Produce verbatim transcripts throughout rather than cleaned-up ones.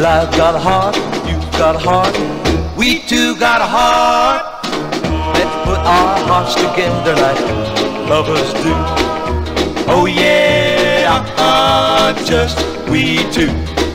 Well, I've got a heart, you've got a heart, we two got a heart. Let's put our hearts together like lovers do. Oh yeah, uh, just we two.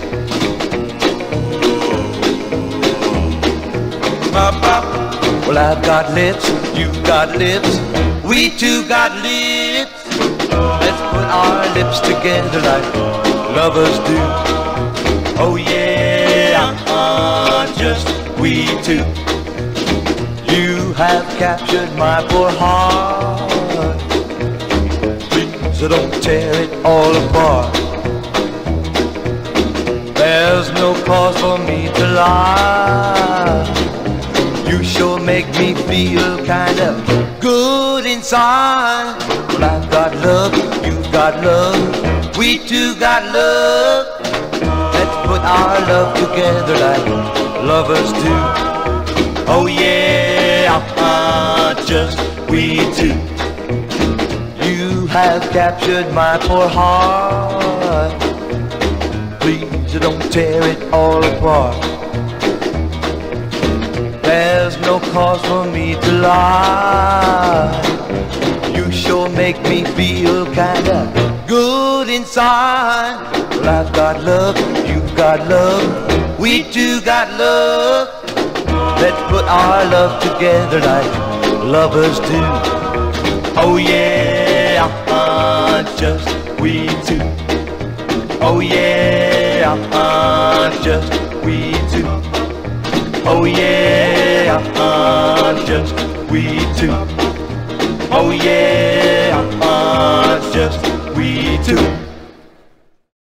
Well, I've got lips, you've got lips, we two got lips. Let's put our lips together like lovers do. Oh yeah, uh, just we two. You have captured my poor heart. Please don't tear it all apart. There's no cause for me to lie. You sure make me feel kind of good inside. Well, I've got love, you've got love, we two got love. Let's put our love together like lovers do. Oh yeah, uh, just we two. You have captured my poor heart. Please don't tear it all apart. There's no cause for me to lie. You sure make me feel kinda good inside. Well, I've got love, you've got love, we two got love. Let's put our love together like lovers do. Oh yeah, uh, just we two. Oh yeah, uh, just we two. Oh yeah, uh, just we two. Oh yeah, uh, just we two.